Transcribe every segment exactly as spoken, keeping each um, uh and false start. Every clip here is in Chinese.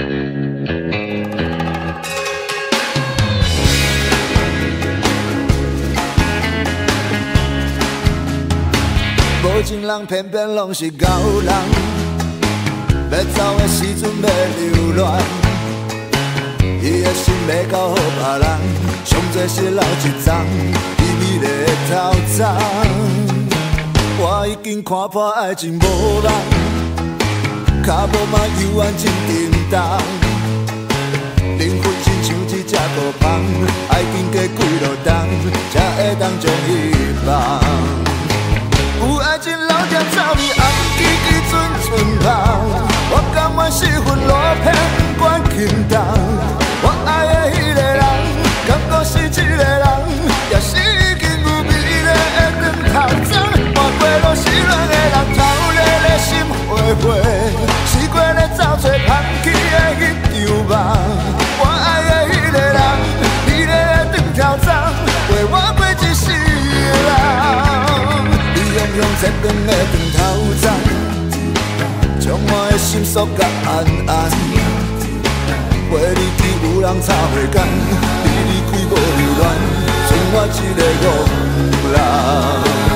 无情人偏偏拢是狗人，要走的时阵要流浪，伊的心要交予别人，上多是留一丛美美丽的头鬃。我已经看破爱情无望，脚步嘛犹原真沉重，灵魂亲像一只孤芳，爱经过几落冬，才会当将伊放。有爱情老店走面红记记阵阵香，我甘愿失魂落魄不管轻重。我爱的迄个人，敢搁是一个人，也是已经有美丽的长头鬃。换过落失恋的人，头热热心花花，试过咧走找香气的迄场梦。我爱的迄个人，美丽的长头鬃，陪我过一世人。用用切长的长头鬃，将我的心锁甲安安。陪你去有人插花间，你离开无留恋，剩我一个憨人。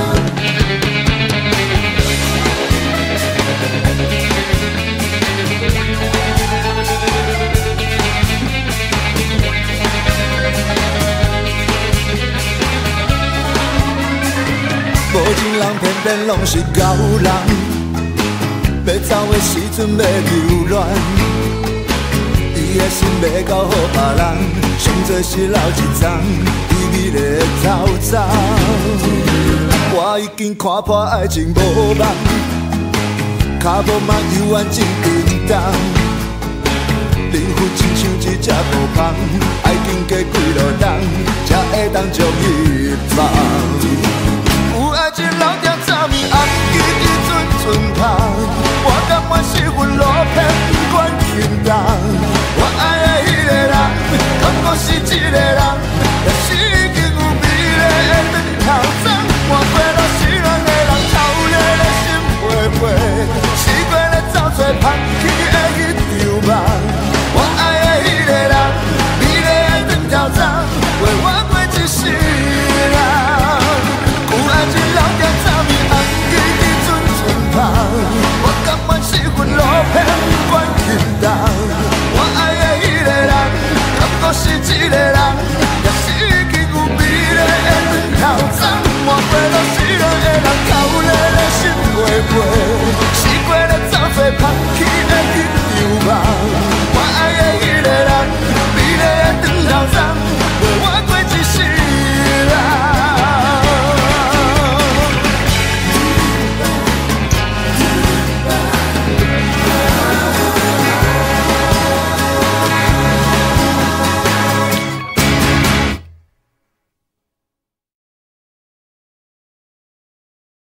无情人偏偏拢是狗人，要走的时阵要留恋，伊的心要交予别人，上多是留一丛美美丽的头鬃。我已经看破爱情无望，脚步嘛犹原真沉重，灵魂亲像一只孤芳，爱经过几落冬，才会当将伊放。有爱情老店走面红记记阵阵香，我甘愿失魂落魄不管轻重。我爱的迄个人，敢搁是一个人，也是已经有美丽的长头鬃。换过落失恋的人，头热热心花花，试过咧走找香气的迄场梦。